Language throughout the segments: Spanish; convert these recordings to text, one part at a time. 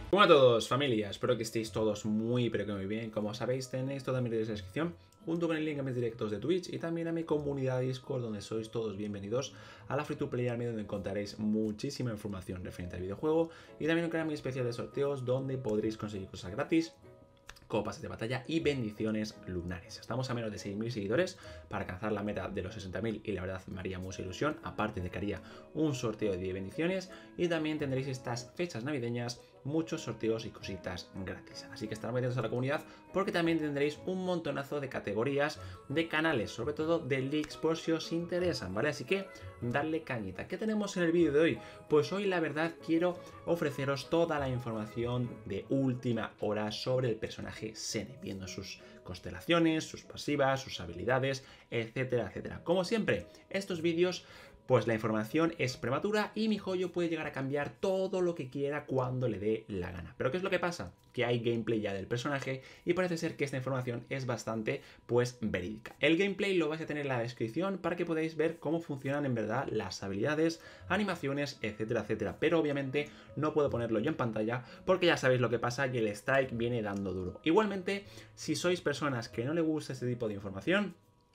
Hola a todos, familia, espero que estéis todos muy pero que muy bien. Como sabéis, tenéis toda mi descripción junto con el link a mis directos de Twitch y también a mi comunidad Discord, donde sois todos bienvenidos a la Free to Play Army, donde encontraréis muchísima información referente al videojuego y también un canal muy especial de sorteos donde podréis conseguir cosas gratis, copas de batalla y bendiciones lunares. Estamos a menos de 6.000 seguidores para alcanzar la meta de los 60.000 y la verdad me haría mucha ilusión, aparte de que haría un sorteo de bendiciones y también tendréis estas fechas navideñas muchos sorteos y cositas gratis. Así que estar muy atentos a la comunidad porque también tendréis un montonazo de categorías de canales, sobre todo de leaks por si os interesan, ¿vale? Así que darle cañita. ¿Qué tenemos en el vídeo de hoy? Pues hoy la verdad quiero ofreceros toda la información de última hora sobre el personaje Sene, viendo sus constelaciones, sus pasivas, sus habilidades, etcétera, etcétera. Como siempre, estos vídeos, pues la información es prematura y mi joyo puede llegar a cambiar todo lo que quiera cuando le dé la gana. ¿Pero qué es lo que pasa? Que hay gameplay ya del personaje y parece ser que esta información es bastante, pues, verídica. El gameplay lo vais a tener en la descripción para que podáis ver cómo funcionan en verdad las habilidades, animaciones, etcétera, etcétera. Pero obviamente no puedo ponerlo yo en pantalla porque ya sabéis lo que pasa y el strike viene dando duro. Igualmente, si sois personas que no les gusta este tipo de información,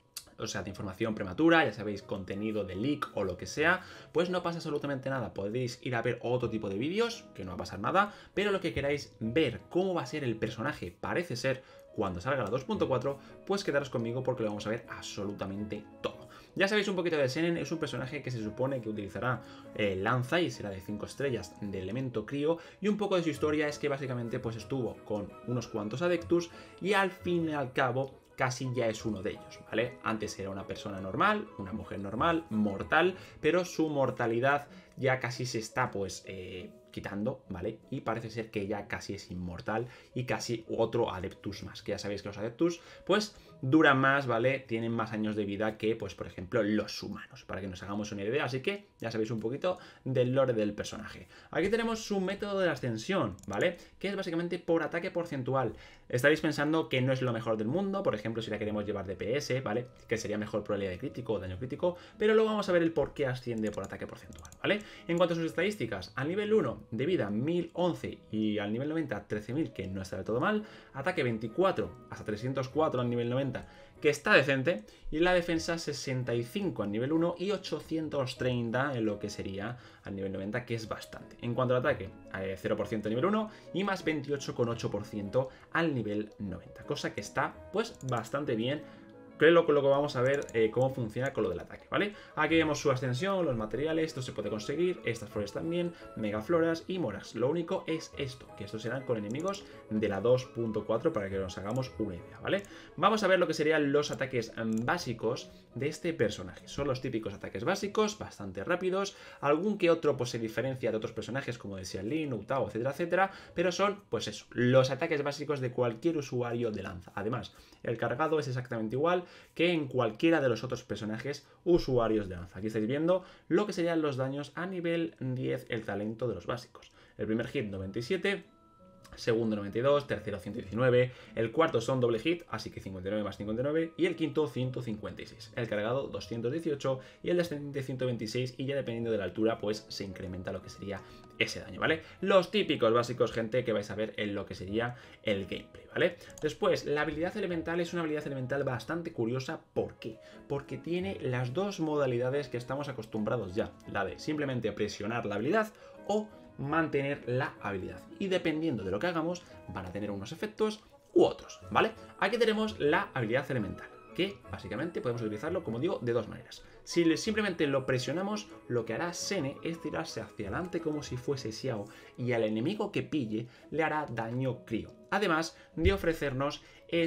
o sea, de información prematura, ya sabéis, contenido de leak o lo que sea, pues no pasa absolutamente nada. Podéis ir a ver otro tipo de vídeos, que no va a pasar nada, pero lo que queráis ver cómo va a ser el personaje, parece ser, cuando salga la 2.4, pues quedaros conmigo porque lo vamos a ver absolutamente todo. Ya sabéis un poquito de Senen, es un personaje que se supone que utilizará lanza y será de 5 estrellas de elemento crío, y un poco de su historia es que básicamente pues estuvo con unos cuantos adeptus y al fin y al cabo casi ya es uno de ellos, ¿vale? Antes era una persona normal, una mujer normal, mortal, pero su mortalidad ya casi se está pues quitando, ¿vale? Y parece ser que ya casi es inmortal y casi otro adeptus más, que ya sabéis que los adeptus pues duran más, ¿vale? Tienen más años de vida que pues por ejemplo los humanos, para que nos hagamos una idea, así que ya sabéis un poquito del lore del personaje. Aquí tenemos su método de ascensión, ¿vale? Que es básicamente por ataque porcentual. Estaréis pensando que no es lo mejor del mundo, por ejemplo si la queremos llevar DPS, ¿vale? Que sería mejor probabilidad de crítico o daño crítico, pero luego vamos a ver el por qué asciende por ataque porcentual, ¿vale? En cuanto a sus estadísticas, al nivel 1 de vida 1011 y al nivel 90 13.000, que no está del todo mal, ataque 24 hasta 304 al nivel 90, que está decente, y la defensa 65 al nivel 1 y 830 en lo que sería al nivel 90, que es bastante. En cuanto al ataque, 0% al nivel 1 y más 28,8% al nivel 90, cosa que está pues bastante bien. Creo que lo que vamos a ver cómo funciona con lo del ataque, ¿vale? Aquí vemos su ascensión, los materiales, esto se puede conseguir, estas flores también, megafloras y moras. Lo único es esto, que estos serán con enemigos de la 2.4 para que nos hagamos una idea, ¿vale? Vamos a ver lo que serían los ataques básicos de este personaje. Son los típicos ataques básicos, bastante rápidos, algún que otro pues se diferencia de otros personajes como de Xianlin, Utao, etcétera, etcétera, pero son pues eso, los ataques básicos de cualquier usuario de lanza. Además, el cargado es exactamente igual que en cualquiera de los otros personajes usuarios de lanza. Aquí estáis viendo lo que serían los daños a nivel 10, el talento de los básicos. El primer hit 97, segundo 92, tercero 119, el cuarto son doble hit, así que 59 más 59, y el quinto 156, el cargado 218 y el descendiente 126, y ya dependiendo de la altura pues se incrementa lo que sería ese daño, ¿vale? Los típicos básicos, gente, que vais a ver en lo que sería el gameplay, ¿vale? Después, la habilidad elemental es una habilidad elemental bastante curiosa. ¿Por qué? Porque tiene las dos modalidades que estamos acostumbrados ya, la de simplemente presionar la habilidad o mantener la habilidad, y dependiendo de lo que hagamos van a tener unos efectos u otros, ¿vale? Aquí tenemos la habilidad elemental, que básicamente podemos utilizarlo, como digo, de dos maneras. Si simplemente lo presionamos, lo que hará Sene es tirarse hacia adelante como si fuese Xiao, y al enemigo que pille le hará daño crío, además de ofrecernos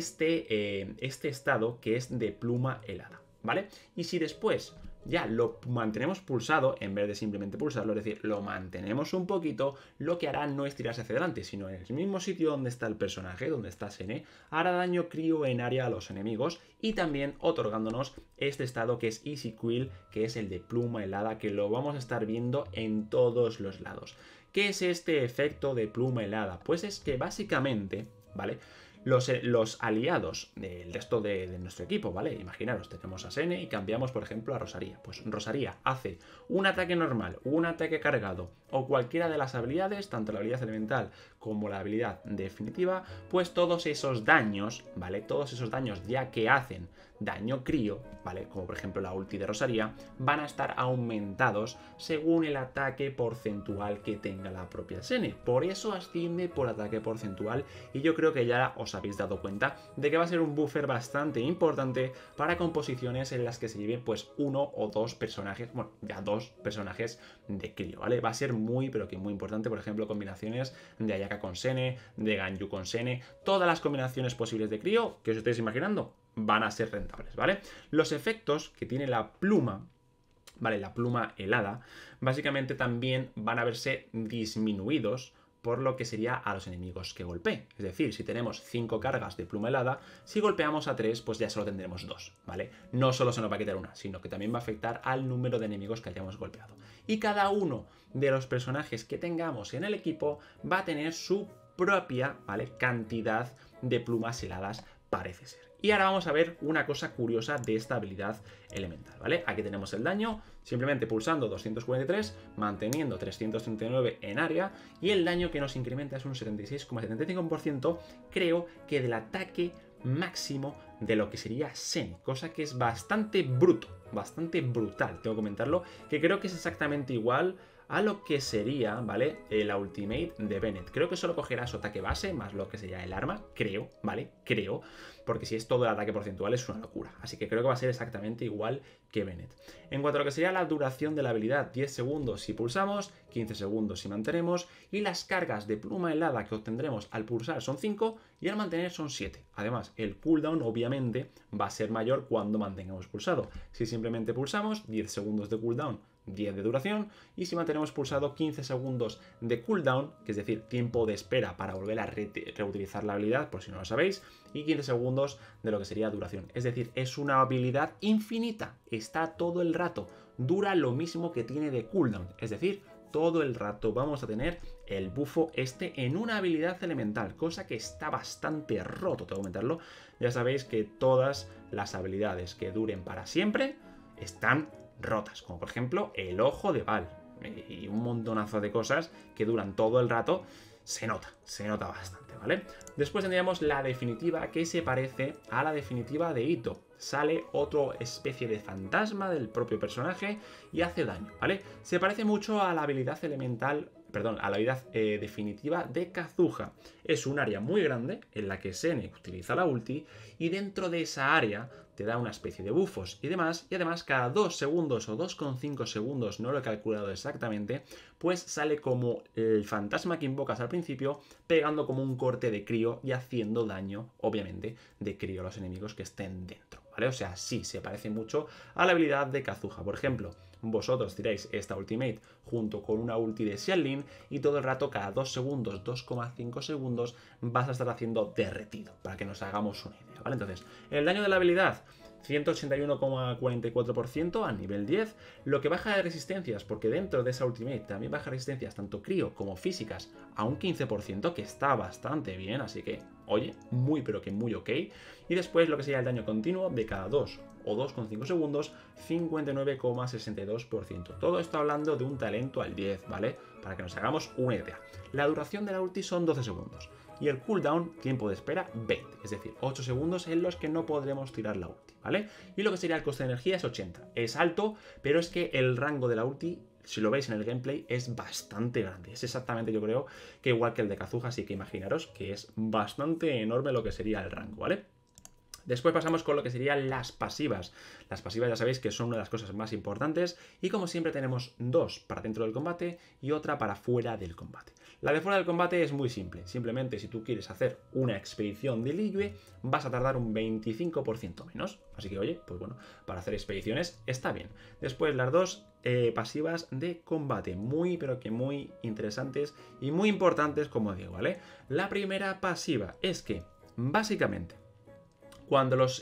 este estado que es de pluma helada, ¿vale? Y si después ya lo mantenemos pulsado, en vez de simplemente pulsarlo, es decir, lo mantenemos un poquito, lo que hará no es tirarse hacia adelante, sino en el mismo sitio donde está el personaje, donde está Sene, hará daño crío en área a los enemigos, y también otorgándonos este estado que es Easy Quill, que es el de pluma helada, que lo vamos a estar viendo en todos los lados. ¿Qué es este efecto de pluma helada? Pues es que básicamente, ¿vale? los aliados del resto de nuestro equipo, ¿vale? Imaginaros, tenemos a Sene y cambiamos, por ejemplo, a Rosaria. Pues Rosaria hace un ataque normal, un ataque cargado o cualquiera de las habilidades, tanto la habilidad elemental como la habilidad definitiva, pues todos esos daños, ¿vale? Todos esos daños ya que hacen daño crío, ¿vale? Como por ejemplo la ulti de Rosaria, van a estar aumentados según el ataque porcentual que tenga la propia Sene. Por eso asciende por ataque porcentual y yo creo que ya os habéis dado cuenta de que va a ser un buffer bastante importante para composiciones en las que se lleven pues uno o dos personajes, bueno, ya dos personajes de crío, ¿vale? Va a ser muy, pero que muy importante, por ejemplo, combinaciones de Ayaka con Sene, de Ganyu con Sene, todas las combinaciones posibles de crío que os estáis imaginando van a ser rentables, ¿vale? Los efectos que tiene la pluma, ¿vale? La pluma helada, básicamente también van a verse disminuidos por lo que sería a los enemigos que golpee. Es decir, si tenemos 5 cargas de pluma helada, si golpeamos a 3, pues ya solo tendremos 2, ¿vale? No solo se nos va a quitar una, sino que también va a afectar al número de enemigos que hayamos golpeado. Y cada uno de los personajes que tengamos en el equipo va a tener su propia, ¿vale? Cantidad de plumas heladas, parece ser. Y ahora vamos a ver una cosa curiosa de esta habilidad elemental, ¿vale? Aquí tenemos el daño, simplemente pulsando 243, manteniendo 339 en área, y el daño que nos incrementa es un 76,75%, creo que del ataque máximo de lo que sería Sene, cosa que es bastante bruto, bastante brutal, tengo que comentarlo, que creo que es exactamente igual a lo que sería, ¿vale? La ultimate de Bennett. Creo que solo cogerá su ataque base, más lo que sería el arma, creo, ¿vale? Creo, porque si es todo el ataque porcentual es una locura. Así que creo que va a ser exactamente igual que Bennett. En cuanto a lo que sería la duración de la habilidad, 10 segundos si pulsamos, 15 segundos si mantenemos, y las cargas de pluma helada que obtendremos al pulsar son 5 y al mantener son 7. Además, el cooldown obviamente va a ser mayor cuando mantengamos pulsado. Si simplemente pulsamos, 10 segundos de cooldown, 10 de duración, y si mantenemos pulsado 15 segundos de cooldown, que es decir, tiempo de espera para volver a reutilizar la habilidad, por si no lo sabéis, y 15 segundos de lo que sería duración. Es decir, es una habilidad infinita, está todo el rato, dura lo mismo que tiene de cooldown, es decir, todo el rato vamos a tener el bufo este en una habilidad elemental, cosa que está bastante roto, tengo que comentarlo. Ya sabéis que todas las habilidades que duren para siempre están rotas, como por ejemplo el ojo de Val y un montonazo de cosas que duran todo el rato, se nota bastante, ¿vale? Después tendríamos la definitiva, que se parece a la definitiva de Itto. Sale otra especie de fantasma del propio personaje y hace daño, ¿vale? Se parece mucho a la habilidad elemental, perdón, a la habilidad definitiva de Kazuha. Es un área muy grande en la que Sene utiliza la ulti y dentro de esa área te da una especie de bufos y demás, y además cada 2 segundos o 2,5 segundos, no lo he calculado exactamente, pues sale como el fantasma que invocas al principio, pegando como un corte de crío y haciendo daño, obviamente, de crío a los enemigos que estén dentro, ¿vale? O sea, sí, se parece mucho a la habilidad de Kazuha. Por ejemplo, vosotros tiráis esta ultimate junto con una ulti de Xianlin y todo el rato, cada 2 segundos, 2,5 segundos, vas a estar haciendo derretido, para que nos hagamos una idea, ¿vale? Entonces, el daño de la habilidad, 181,44% a nivel 10, lo que baja de resistencias, porque dentro de esa ultimate también baja resistencias tanto crío como físicas a un 15%, que está bastante bien, así que, oye, muy pero que muy ok. Y después lo que sería el daño continuo de cada 2 o 2,5 segundos, 59,62%. Todo esto hablando de un talento al 10, ¿vale? Para que nos hagamos una idea. La duración de la ulti son 12 segundos. Y el cooldown, tiempo de espera, 20. Es decir, 8 segundos en los que no podremos tirar la ulti, ¿vale? Y lo que sería el coste de energía es 80. Es alto, pero es que el rango de la ulti, si lo veis en el gameplay, es bastante grande. Es exactamente, yo creo, que igual que el de Kazuha, así que imaginaros que es bastante enorme lo que sería el rango, ¿vale? Después pasamos con lo que serían las pasivas. Las pasivas ya sabéis que son una de las cosas más importantes y como siempre tenemos dos para dentro del combate y otra para fuera del combate. La de fuera del combate es muy simple. Simplemente si tú quieres hacer una expedición de Liyue vas a tardar un 25% menos. Así que oye, pues bueno, para hacer expediciones está bien. Después las dos pasivas de combate, muy pero que muy interesantes y muy importantes, como digo, ¿vale? La primera pasiva es que básicamente Cuando los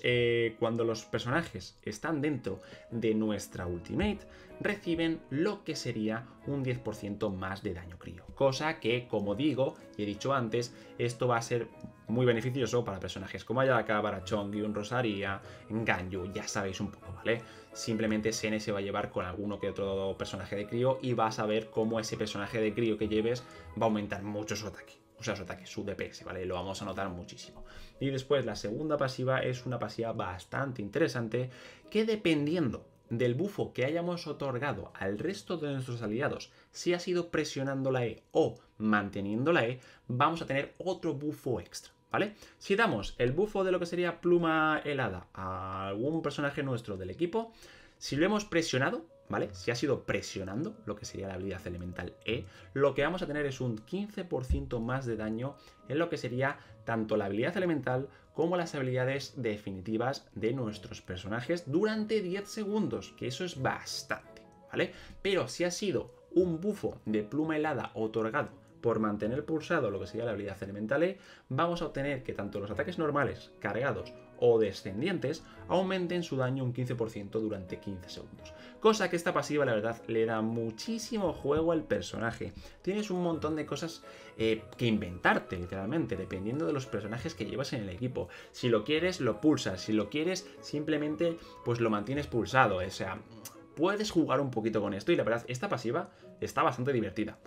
personajes están dentro de nuestra ultimate, reciben lo que sería un 10% más de daño crío. Cosa que, como digo y he dicho antes, esto va a ser muy beneficioso para personajes como Ayaka, Barachongi, Rosaria, Ganyu, ya sabéis un poco, ¿vale? Simplemente Sene se va a llevar con alguno que otro personaje de crío y vas a ver cómo ese personaje de crío que lleves va a aumentar mucho su ataque. O sea, su ataque, su DPS, ¿vale? Lo vamos a notar muchísimo. Y después la segunda pasiva es una pasiva bastante interesante que dependiendo del bufo que hayamos otorgado al resto de nuestros aliados, si ha sido presionando la E o manteniendo la E, vamos a tener otro bufo extra, ¿vale? Si damos el bufo de lo que sería pluma helada a algún personaje nuestro del equipo, si lo hemos presionado, ¿vale? Si ha sido presionando lo que sería la habilidad elemental E, lo que vamos a tener es un 15% más de daño en lo que sería tanto la habilidad elemental como las habilidades definitivas de nuestros personajes durante 10 segundos, que eso es bastante, ¿vale? Pero si ha sido un bufo de pluma helada otorgado por mantener pulsado lo que sería la habilidad elemental E, vamos a obtener que tanto los ataques normales, cargados o descendientes aumenten su daño un 15% durante 15 segundos. Cosa que esta pasiva, la verdad, le da muchísimo juego al personaje. Tienes un montón de cosas que inventarte, literalmente, dependiendo de los personajes que llevas en el equipo. Si lo quieres, lo pulsas. Si lo quieres, simplemente pues lo mantienes pulsado. O sea, puedes jugar un poquito con esto y la verdad, esta pasiva está bastante divertida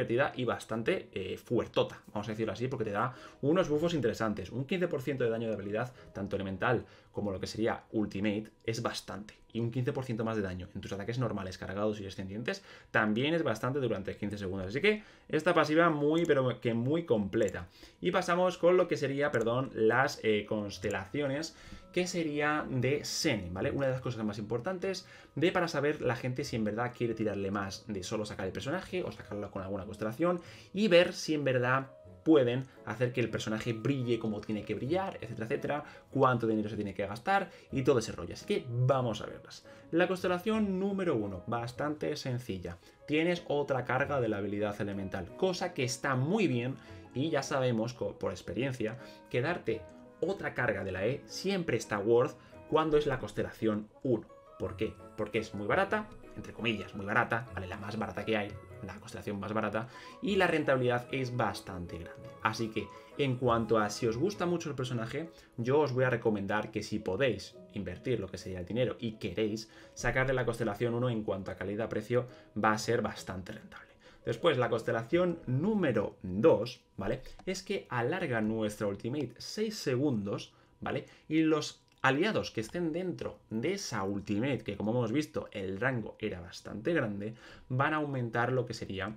y bastante fuertota, vamos a decirlo así, porque te da unos buffos interesantes. Un 15% de daño de habilidad, tanto elemental como lo que sería ultimate, es bastante. Y un 15% más de daño en tus ataques normales, cargados y descendientes, también es bastante durante 15 segundos. Así que esta pasiva muy, pero que muy completa. Y pasamos con lo que sería, perdón, las constelaciones, que sería de Sene, ¿vale? Una de las cosas más importantes para saber la gente si en verdad quiere tirarle más de solo sacar el personaje o sacarlo con alguna constelación y ver si en verdad pueden hacer que el personaje brille como tiene que brillar, etcétera, etcétera, cuánto dinero se tiene que gastar y todo ese rollo. Así que vamos a verlas. La constelación número 1, bastante sencilla. Tienes otra carga de la habilidad elemental, cosa que está muy bien y ya sabemos por experiencia que darte otra carga de la E siempre está worth cuando es la constelación 1. ¿Por qué? Porque es muy barata, entre comillas, muy barata, ¿vale? La más barata que hay, la constelación más barata, y la rentabilidad es bastante grande. Así que, en cuanto a si os gusta mucho el personaje, yo os voy a recomendar que si podéis invertir lo que sería el dinero y queréis sacarle la constelación 1 en cuanto a calidad-precio, va a ser bastante rentable. Después, la constelación número 2, ¿vale? Es que alarga nuestra ultimate 6 segundos, ¿vale? Y los aliados que estén dentro de esa ultimate, que como hemos visto, el rango era bastante grande, van a aumentar lo que sería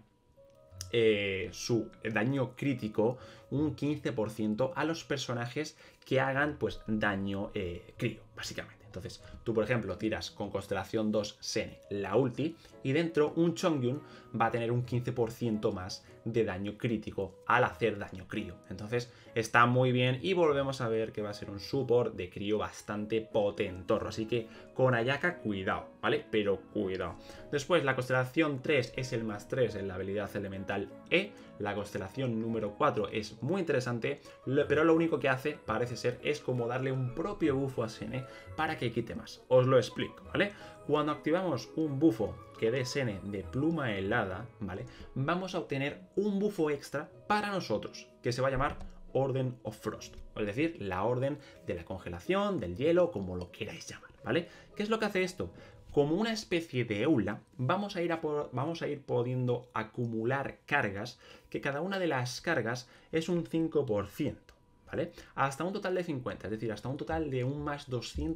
su daño crítico un 15% a los personajes que hagan pues daño crío, básicamente. Entonces, tú por ejemplo tiras con constelación 2 Sene la ulti y dentro un Chongyun va a tener un 15% más de daño crítico al hacer daño crío. Entonces está muy bien y volvemos a ver que va a ser un support de crío bastante potentorro. Así que con Ayaka cuidado, ¿vale? Pero cuidado. Después la constelación 3 es el +3 en la habilidad elemental E. La constelación número 4 es muy interesante, pero lo único que hace, parece ser, es como darle un propio bufo a Sene para que quite más. Os lo explico, ¿vale? Cuando activamos un bufo que dé Sene de pluma helada, ¿vale? Vamos a obtener un bufo extra para nosotros, que se va a llamar Order of Frost, es decir, la orden de la congelación, del hielo, como lo queráis llamar, ¿vale? ¿Qué es lo que hace esto? Como una especie de eula, vamos a ir pudiendo acumular cargas, que cada una de las cargas es un 5%, ¿vale? Hasta un total de 50, es decir, hasta un total de un más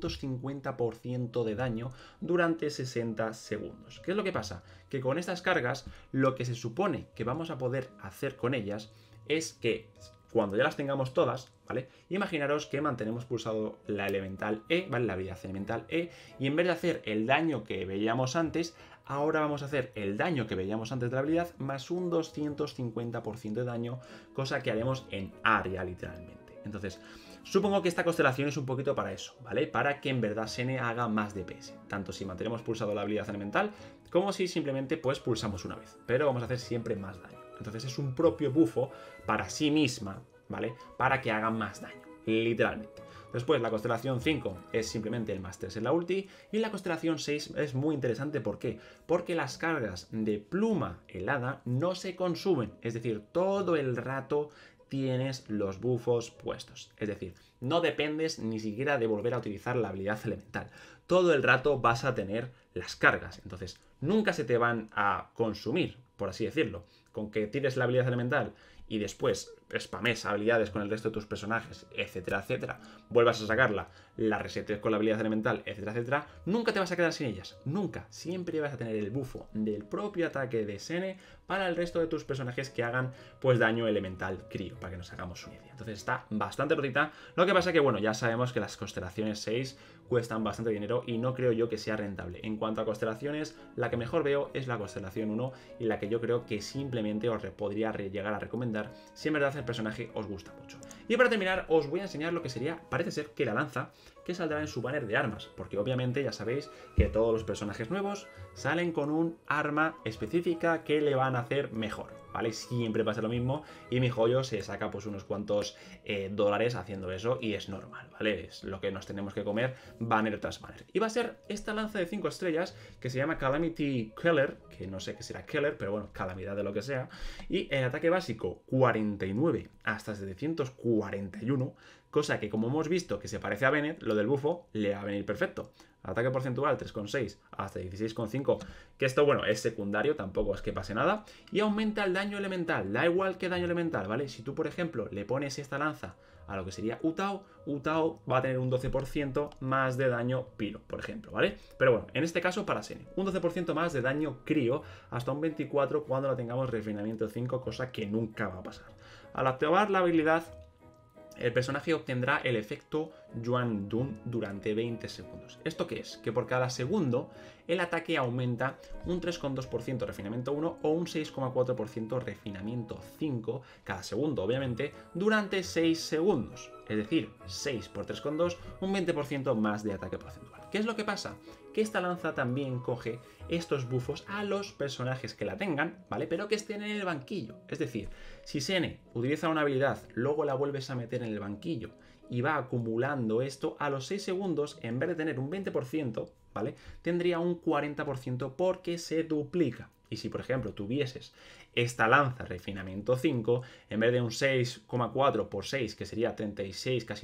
250% de daño durante 60 segundos. ¿Qué es lo que pasa? Que con estas cargas, lo que se supone que vamos a poder hacer con ellas es que cuando ya las tengamos todas, ¿vale? Imaginaros que mantenemos pulsado la elemental E, ¿vale? La habilidad elemental E, y en vez de hacer el daño que veíamos antes, ahora vamos a hacer el daño que veíamos antes de la habilidad más un 250% de daño, cosa que haremos en área, literalmente. Entonces, supongo que esta constelación es un poquito para eso, ¿vale? Para que en verdad Sene haga más DPS, tanto si mantenemos pulsado la habilidad elemental, como si simplemente pues pulsamos una vez, pero vamos a hacer siempre más daño. Entonces es un propio bufo para sí misma, ¿vale? Para que haga más daño, literalmente. Después la constelación 5 es simplemente el más 3 en la ulti. Y la constelación 6 es muy interesante. ¿Por qué? Porque las cargas de pluma helada no se consumen. Es decir, todo el rato tienes los bufos puestos. Es decir, no dependes ni siquiera de volver a utilizar la habilidad elemental. Todo el rato vas a tener las cargas. Entonces, nunca se te van a consumir, por así decirlo. Con que tires la habilidad elemental y después spames habilidades con el resto de tus personajes, etcétera, etcétera, vuelvas a sacarla, la resetes con la habilidad elemental, etcétera, etcétera, nunca te vas a quedar sin ellas. Nunca. Siempre vas a tener el bufo del propio ataque de Sene para el resto de tus personajes que hagan pues daño elemental crío, para que nos hagamos una idea. Entonces está bastante rotita. Lo que pasa que, bueno, ya sabemos que las constelaciones 6 cuestan bastante dinero y no creo yo que sea rentable. En cuanto a constelaciones, la que mejor veo es la constelación 1 y la que yo creo que simplemente os podría llegar a recomendar si en verdad el personaje os gusta mucho. Y para terminar os voy a enseñar lo que sería, parece ser que la lanza que saldrá en su banner de armas, porque obviamente ya sabéis que todos los personajes nuevos salen con un arma específica que le van a hacer mejor, ¿vale? Siempre pasa lo mismo y mi joyo se saca pues unos cuantos dólares haciendo eso y es normal, ¿vale? Es lo que nos tenemos que comer banner tras banner. Y va a ser esta lanza de 5 estrellas que se llama Calamity Killer, que no sé qué será Killer, pero bueno, calamidad de lo que sea. Y el ataque básico 49 hasta 741, cosa que como hemos visto que se parece a Bennett, lo del bufo le va a venir perfecto. Ataque porcentual 3,6 hasta 16,5, que esto, bueno, es secundario, tampoco es que pase nada. Y aumenta el daño elemental, da igual que daño elemental, ¿vale? Si tú, por ejemplo, le pones esta lanza a lo que sería Utao, Utao va a tener un 12% más de daño piro, por ejemplo, ¿vale? Pero bueno, en este caso para Sene, un 12% más de daño crío, hasta un 24 cuando la tengamos refinamiento 5, cosa que nunca va a pasar. Al activar la habilidad, el personaje obtendrá el efecto Yuan Dun durante 20 segundos. ¿Esto qué es? Que por cada segundo el ataque aumenta un 3,2% refinamiento 1 o un 6,4% refinamiento 5 cada segundo, obviamente, durante 6 segundos. Es decir, 6 por 3,2, un 20% más de ataque porcentual. ¿Qué es lo que pasa? Que esta lanza también coge estos bufos a los personajes que la tengan, ¿vale? Pero que estén en el banquillo. Es decir, si Sene utiliza una habilidad, luego la vuelves a meter en el banquillo y va acumulando esto, a los 6 segundos, en vez de tener un 20%, ¿vale? Tendría un 40% porque se duplica. Y si, por ejemplo, tuvieses esta lanza refinamiento 5, en vez de un 6,4 por 6, que sería 36, casi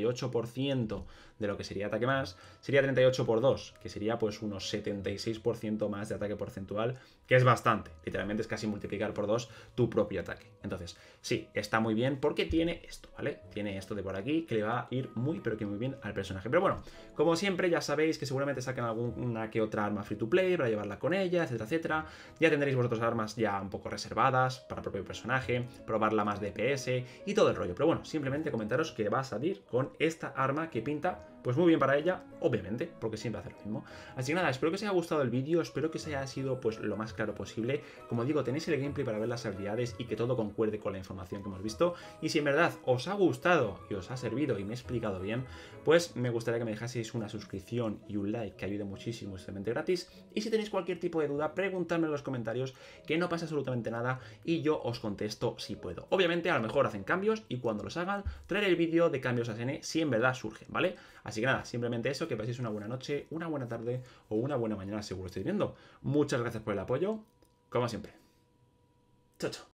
38% de lo que sería ataque más, sería 38 por 2, que sería pues unos 76% más de ataque porcentual, que es bastante. Literalmente es casi multiplicar por 2 tu propio ataque. Entonces, sí, está muy bien porque tiene esto, ¿vale? Tiene esto de por aquí que le va a ir muy, pero que muy bien al personaje. Pero bueno, como siempre, ya sabéis que seguramente saquen alguna que otra arma free to play para llevarla con ella, etcétera, etcétera. Ya tendréis vosotros armas ya un poco reservadas para el propio personaje, probarla más DPS y todo el rollo. Pero bueno, simplemente comentaros que va a salir con esta arma que pinta pues muy bien para ella, obviamente, porque siempre hace lo mismo. Así que nada, espero que os haya gustado el vídeo, espero que os haya sido pues lo más claro posible. Como digo, tenéis el gameplay para ver las habilidades y que todo concuerde con la información que hemos visto. Y si en verdad os ha gustado y os ha servido y me he explicado bien, pues me gustaría que me dejaseis una suscripción y un like, que ayude muchísimo, es totalmente gratis. Y si tenéis cualquier tipo de duda, preguntadme en los comentarios, que no pasa absolutamente nada y yo os contesto si puedo. Obviamente a lo mejor hacen cambios y cuando los hagan traeré el vídeo de cambios a Sene si en verdad surgen, ¿vale? Así que nada, simplemente eso, que paséis una buena noche, una buena tarde o una buena mañana seguro estáis viendo. Muchas gracias por el apoyo, como siempre. Chao, chao.